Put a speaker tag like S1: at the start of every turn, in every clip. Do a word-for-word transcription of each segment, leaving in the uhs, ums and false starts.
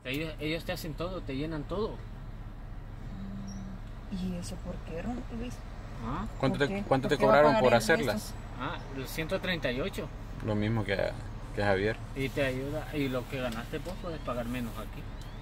S1: Ellos, ellos te hacen todo, te llenan todo.
S2: ¿Y eso por qué, Luis?
S1: ¿Ah?
S3: ¿Cuánto
S2: ¿Por
S3: te,
S2: qué?
S3: cuánto
S2: ¿Por
S3: te
S2: qué va a
S3: cobraron
S2: pagar
S3: por
S2: él
S3: hacerlas?
S2: eso?
S1: Ah, los ciento treinta y ocho.
S3: Lo mismo que, que Javier.
S1: Y te ayuda, y lo que ganaste vos puedes pagar menos aquí.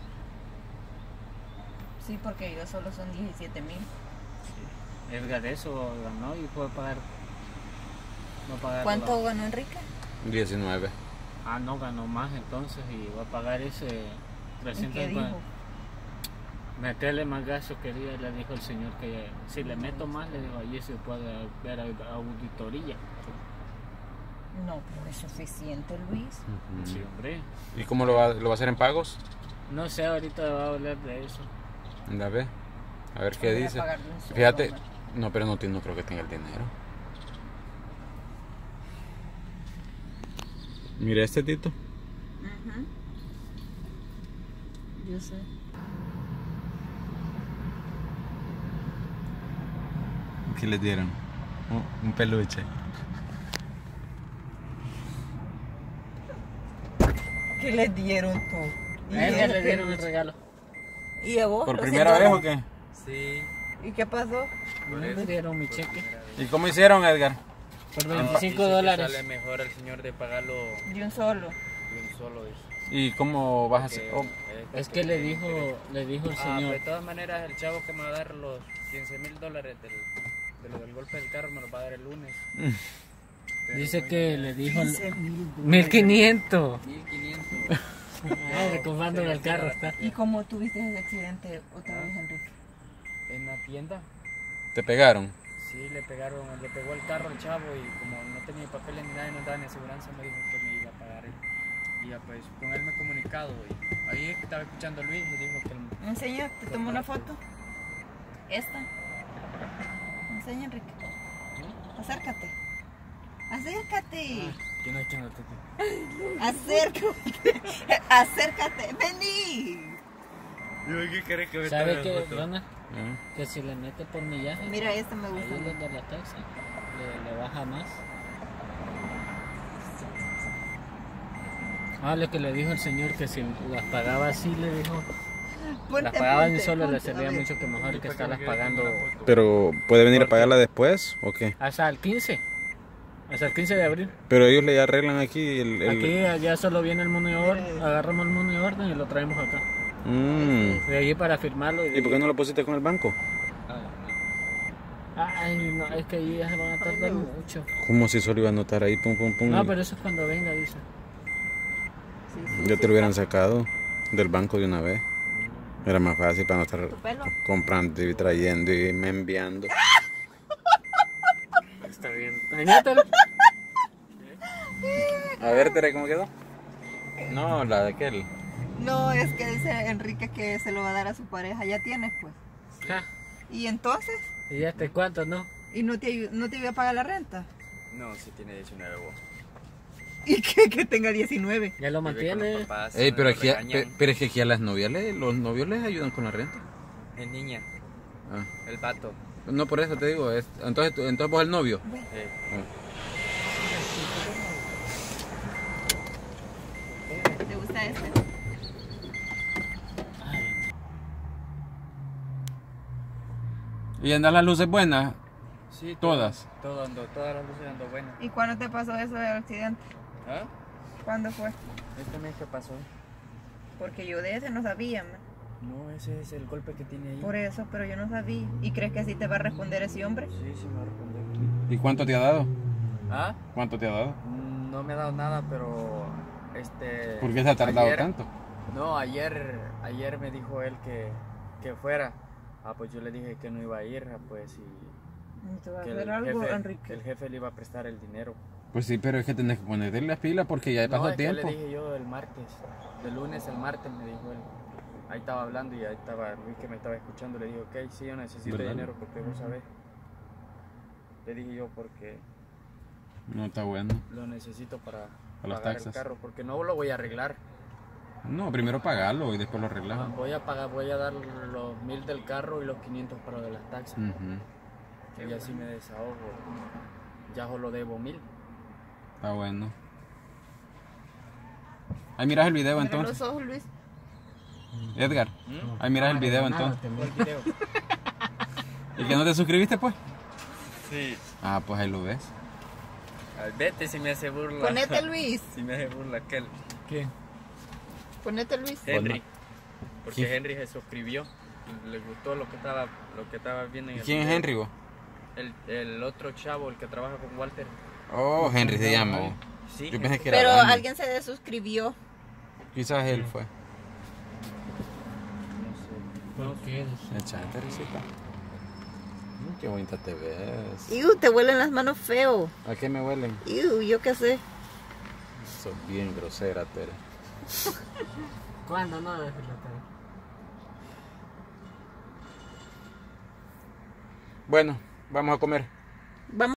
S2: Sí, porque ellos solo son diecisiete mil.
S1: Sí. Edgar eso ganó y puede pagar. Va a pagar
S2: ¿Cuánto
S1: la-
S2: ganó Enrique?
S3: diecinueve.
S1: Ah, no, ganó más entonces y va a pagar ese
S2: ¿Y
S1: trescientos
S2: qué dijo?
S1: Meterle más gasto que día, le dijo el señor que si le meto más, le digo, allí se puede ver a- auditoría.
S2: No, pero es suficiente, Luis.
S3: Ujú.
S1: Sí, hombre.
S3: ¿Y cómo lo va, lo va a hacer en pagos?
S1: No sé, ahorita va a hablar de eso.
S3: Anda, ve. A ver qué
S2: Voy a
S3: dice.
S2: pagarle un solo,
S3: Fíjate.
S2: hombre.
S3: No, pero no, tiene- no creo que tenga el dinero. Mira este Tito.
S2: Ujú. Yo sé.
S3: ¿Qué le dieron? Un, un peluche.
S2: ¿Qué le dieron tú?
S1: A él ya
S2: él
S1: le
S2: qué?
S1: dieron el regalo.
S2: ¿Y a vos?
S3: ¿Por
S2: ¿Los
S3: primera
S2: cien
S3: vez o
S2: dólares?
S3: qué?
S4: Sí.
S2: ¿Y qué pasó?
S1: No me dieron mi cheque.
S3: ¿Y cómo hicieron, Edgar?
S1: Por
S4: Ah,
S1: veinticinco
S4: dice que
S1: dólares.
S4: sale mejor al señor de pagarlo
S2: De un solo.
S4: de un solo. Dice.
S3: ¿Y cómo vas a hacer?
S4: Que,
S3: Oh,
S4: eh,
S1: Es que le dijo, le dijo el
S4: Ah,
S1: señor.
S4: de todas maneras, el chavo que me va a dar los quince mil dólares del, de lo del golpe del carro me lo va a dar el lunes. Pero
S1: Dice
S4: bueno,
S1: que le dijo
S2: quince mil
S1: mil quinientos.
S4: mil quinientos.
S1: Ah, recobrándole el carro está.
S2: ¿Y cómo tuviste ese accidente otra vez, Enrique?
S4: En la tienda,
S3: ¿te pegaron?
S4: sí, le pegaron, le pegó el carro al chavo y como no tenía papeles ni nada y no andaba ni aseguranza, me dijo que me iba a pagar él. Y ya pues con él me he comunicado y ahí es que estaba escuchando a Luis y dijo que el-
S2: ¿Me enseña? ¿Te tomo una foto? ¿Esta? ¿Me enseña, Enrique? Acércate. Acércate.
S1: Yo no quiero que
S2: Acércate. Acércate. Vení.
S4: ¿qué querés que me
S1: ¿Sabe
S4: tome
S1: qué,
S4: la foto?
S1: Dona?
S3: ¿Eh?
S1: Que si le mete por millaje,
S2: Mira, esta me
S1: ahí
S2: gusta.
S1: los de la taxa le, le baja más. Ah, lo que le dijo el señor que si las pagaba así, le dijo,
S2: Ponte,
S1: las pagaba de un
S2: ponte,
S1: solo, le
S2: ponte.
S1: servía
S2: A ver.
S1: mucho que mejor que estarlas pagando
S3: Pero, ¿puede venir a
S1: Porque-
S3: pagarla después o qué?
S1: hasta el quince. Hasta el quince de abril.
S3: Pero ellos le arreglan aquí el... el-
S1: Aquí allá solo viene el money order, agarramos el money order y lo traemos acá.
S3: Mm.
S1: De allí para firmarlo.
S3: ¿Y por qué no lo pusiste con el banco?
S1: Ay, no, es que ahí ya se van a tardar mucho.
S3: ¿Cómo si solo iba a anotar ahí? Pum, pum, pum.
S1: No, pero eso es cuando venga, dice.
S2: Sí, sí,
S3: Ya
S2: sí,
S3: te lo hubieran
S2: está.
S3: sacado del banco de una vez. Era más fácil para no estar
S2: ¿Tu pelo?
S3: comprando y trayendo y me enviando.
S1: Está bien. Añátalo.
S3: A ver, Tere, ¿cómo quedó? No, la de aquel.
S2: No, es que dice Enrique que se lo va a dar a su pareja. Ya tienes, pues.
S1: Ja,
S2: ¿Y entonces?
S1: y ya te cuento, ¿no?
S2: ¿Y no te, ayu- no te iba a pagar la renta?
S4: No, sí tiene diecinueve vos.
S2: ¿Y que, que tenga diecinueve?
S1: Ya lo
S4: Vive con los
S1: mantiene.
S4: papás,
S3: Ey, pero
S4: lo
S3: aquí,
S4: regañan.
S3: pe- pero es que aquí a las novias, le- los novios les ayudan con la renta.
S4: Es niña,
S3: Ah.
S4: el vato.
S3: No, por eso te digo, es- entonces, tú- entonces vos el novio.
S4: Eh,
S2: ¿Te gusta este?
S3: ¿Y andan las luces buenas?
S4: sí, todo-
S3: Todas.
S4: Todo ando, todas las luces ando buenas.
S2: ¿Y cuándo te pasó eso del accidente?
S4: ¿Ah?
S2: ¿Cuándo fue?
S4: Este mes que pasó.
S2: Porque yo de ese no sabía, man.
S4: No, ese es el golpe que tiene ahí.
S2: Por eso, pero yo no sabía. ¿Y crees que así te va a responder ese hombre?
S4: Sí, sí me va a responder.
S3: ¿Y cuánto te ha dado?
S4: ¿Ah?
S3: ¿Cuánto te ha dado?
S4: Mm, No me ha dado nada, pero este.
S3: ¿Por qué se ha tardado
S4: ayer-
S3: tanto?
S4: No, ayer, ayer me dijo él que, que fuera. Ah, pues yo le dije que no iba a ir, ah, pues y
S2: ¿Te va a
S4: que
S2: hacer
S4: el
S2: algo,
S4: jefe, que
S2: Enrique?
S4: el jefe le iba a prestar el dinero.
S3: Pues sí, pero es que tenés que ponerte las pilas porque ya
S4: No,
S3: pasó
S4: es que
S3: tiempo.
S4: le dije yo el martes, del lunes al martes me dijo él. Ahí estaba hablando y ahí estaba Luis que me estaba escuchando. Le dije, ok, sí, yo necesito
S3: ¿Verdad?
S4: dinero porque vos sabés. Le dije yo porque
S3: No está bueno.
S4: lo necesito para
S3: Para las
S4: pagar el
S3: taxas.
S4: carro, porque no lo voy a arreglar.
S3: No, primero pagarlo y después lo
S4: Ah,
S3: arreglamos.
S4: Voy a pagar, voy a dar los mil del carro y los quinientos para lo de las taxas.
S3: Ujú.
S4: Y así me desahogo. Ya solo debo mil.
S3: Está bueno. Ahí miras el video
S2: Mira
S3: entonces.
S2: los ojos, Luis.
S3: Edgar,
S4: ¿Mm?
S3: ahí miras el video
S1: Nada,
S3: entonces.
S1: también.
S4: ¿Cuál video?
S3: ¿Y que no te suscribiste pues?
S4: Sí.
S3: Ah, pues ahí lo ves.
S4: Ay, vete si me hace burla.
S2: Ponete Luis.
S4: Si me hace burla aquel.
S1: ¿Quién?
S2: Ponete Luis.
S4: Henry. Porque
S3: ¿Quién?
S4: Henry se suscribió. y le gustó lo que estaba, lo que estaba viendo en
S3: ¿Y
S4: el
S3: quién es
S4: video.
S3: Henry vos?
S4: El, el otro chavo, el que trabaja con Walter.
S3: Oh, Henry se llama vos.
S4: Sí,
S3: Yo
S4: Henry.
S3: pensé que era
S2: Pero
S3: Dani.
S2: alguien se desuscribió.
S3: Quizás él fue.
S1: ¿Por qué?
S3: Echate risita. Mm, qué bonita te ves.
S2: Iu, te huelen las manos feo.
S3: ¿A qué me huelen?
S2: Iu, yo qué sé.
S3: Sos bien grosera, Tere.
S1: ¿Cuándo no? Fíjate.
S3: Bueno, vamos a comer.
S2: Vamos.